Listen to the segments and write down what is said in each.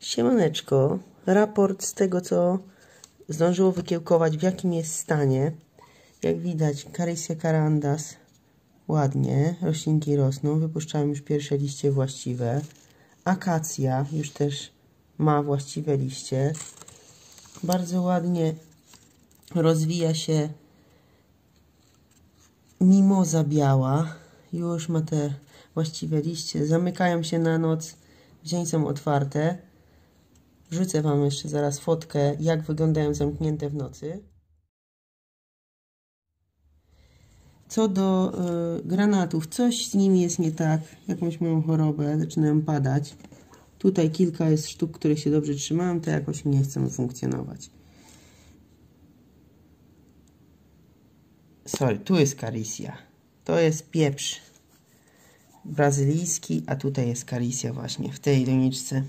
Siemaneczko, raport z tego, co zdążyło wykiełkować, w jakim jest stanie. Jak widać, Caricia carandas ładnie, roślinki rosną, wypuszczają już pierwsze liście właściwe. Akacja już też ma właściwe liście. Bardzo ładnie rozwija się mimoza biała, już ma te właściwe liście, zamykają się na noc, w dzień są otwarte. Wrzucę Wam jeszcze zaraz fotkę, jak wyglądają zamknięte w nocy. Co do granatów, coś z nimi jest nie tak, jakąś mają chorobę, zaczynają padać. Tutaj kilka jest sztuk, które się dobrze trzymają, te jakoś nie chcą funkcjonować. Sorry, tu jest Caricia. To jest pieprz brazylijski, a tutaj jest Caricia właśnie, w tej doniczce.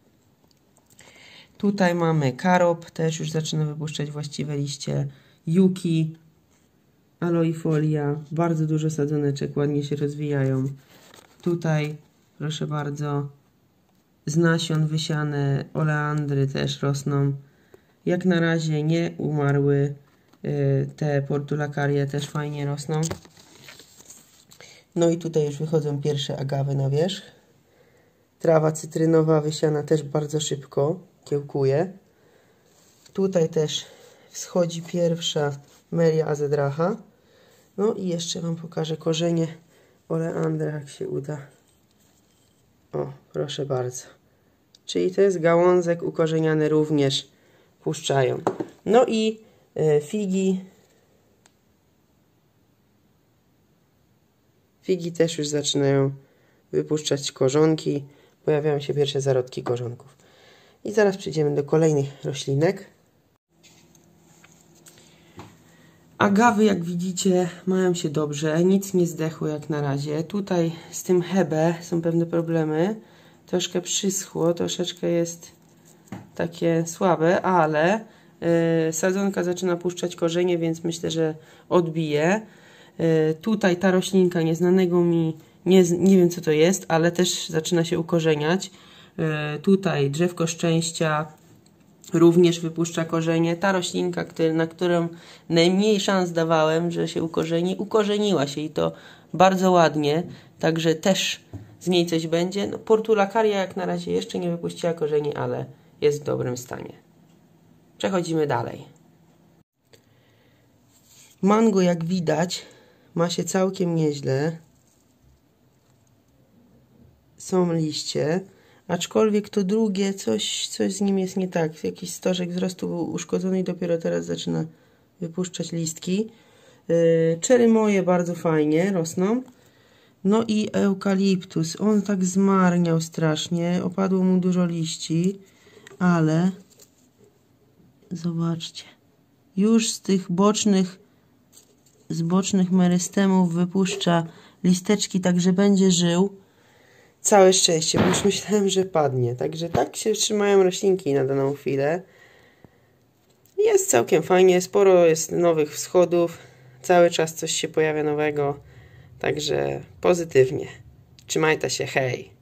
Tutaj mamy karob, też już zaczyna wypuszczać właściwe liście. Yuki, aloifolia, bardzo dużo sadzoneczek, ładnie się rozwijają. Tutaj, proszę bardzo, z nasion wysiane oleandry też rosną. Jak na razie nie umarły, te portulacarie też fajnie rosną. No i tutaj już wychodzą pierwsze agawy na wierzch. Trawa cytrynowa wysiana też bardzo szybko kiełkuje. Tutaj też wschodzi pierwsza Melia azedracha. No i jeszcze Wam pokażę korzenie oleandra, jak się uda. O, proszę bardzo. Czyli to jest gałązek ukorzeniany, również puszczają. No i figi. Figi też już zaczynają wypuszczać korzonki. Pojawiają się pierwsze zarodki korzonków. I zaraz przejdziemy do kolejnych roślinek. Agawy, jak widzicie, mają się dobrze. Nic nie zdechło jak na razie. Tutaj z tym hebe są pewne problemy. Troszkę przyschło, troszeczkę jest takie słabe, ale sadzonka zaczyna puszczać korzenie, więc myślę, że odbije. Tutaj ta roślinka nieznanego mi, nie wiem co to jest, ale też zaczyna się ukorzeniać. Tutaj drzewko szczęścia również wypuszcza korzenie. Ta roślinka, na którą najmniej szans dawałem, że się ukorzeni, ukorzeniła się i to bardzo ładnie. Także też z niej coś będzie. No, portulacaria jak na razie jeszcze nie wypuściła korzeni, ale jest w dobrym stanie. Przechodzimy dalej. Mango, jak widać, ma się całkiem nieźle. Są liście. Aczkolwiek to drugie, coś z nim jest nie tak. Jakiś stożek wzrostu był uszkodzony i dopiero teraz zaczyna wypuszczać listki. Czery moje bardzo fajnie rosną. No i eukaliptus. On tak zmarniał strasznie. Opadło mu dużo liści. Ale zobaczcie. Już z tych bocznych merystemów wypuszcza listeczki, także będzie żył. Całe szczęście, bo już myślałem, że padnie. Także tak się trzymają roślinki na daną chwilę. Jest całkiem fajnie, sporo jest nowych wschodów. Cały czas coś się pojawia nowego. Także pozytywnie. Trzymajcie się, hej!